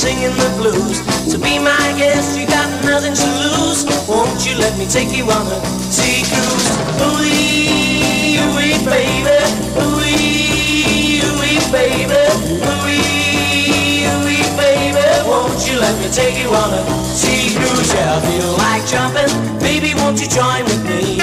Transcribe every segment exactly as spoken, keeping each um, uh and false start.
singing the blues. To be my guest, you got nothing to lose. Won't you let me take you on a sea cruise? Ooh-wee, ooh-wee, baby. Ooh-wee, ooh-wee, baby. Ooh-wee, ooh-wee, baby. Won't you let me take you on a sea cruise? Yeah, I feel like jumping. Baby, won't you join with me?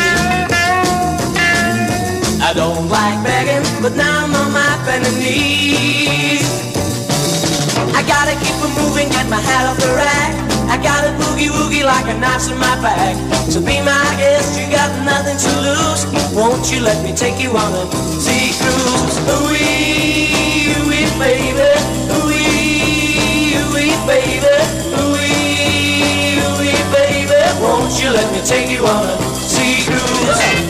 I don't like begging, but now I'm on my bending knees. I gotta keep it moving, get my hat off the rack. I gotta boogie woogie like a knife's in my bag. So be my guest, you got nothing to lose. Won't you let me take you on a sea cruise? Ooh-wee, ooh-wee, baby. Ooh-wee, ooh-wee, baby. Ooh-wee, ooh-wee, baby. Won't you let me take you on a sea cruise?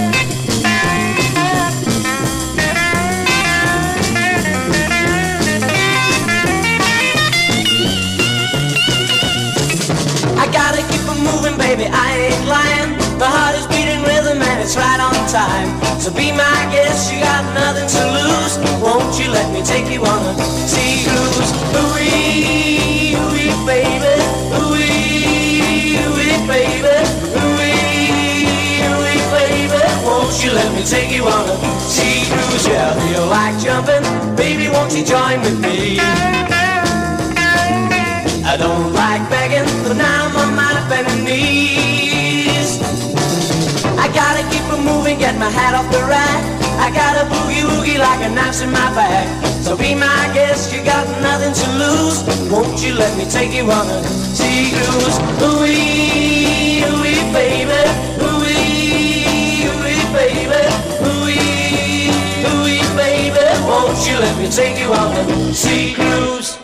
I gotta keep it moving, baby, I ain't lying. The heart is beating rhythm and it's right on time. So be my guest, you got nothing to lose. Won't you let me take you on a sea cruise? Ooh-wee, ooh-wee, baby. Ooh-wee, ooh-wee, baby. Ooh-wee, ooh-wee, baby. Won't you let me take you on a sea cruise? Yeah, I feel like jumping. Baby, won't you join with me? I don't like begging, but now I'm on my bending knees. I gotta keep it moving, get my hat off the rack. I gotta boogie woogie like a knife's in my bag. So be my guest, you got nothing to lose. Won't you let me take you on a sea cruise? Ooh-wee, ooh-wee, baby. Ooh-wee, ooh-wee, baby. Ooh-wee, ooh-wee, baby. Won't you let me take you on a sea cruise?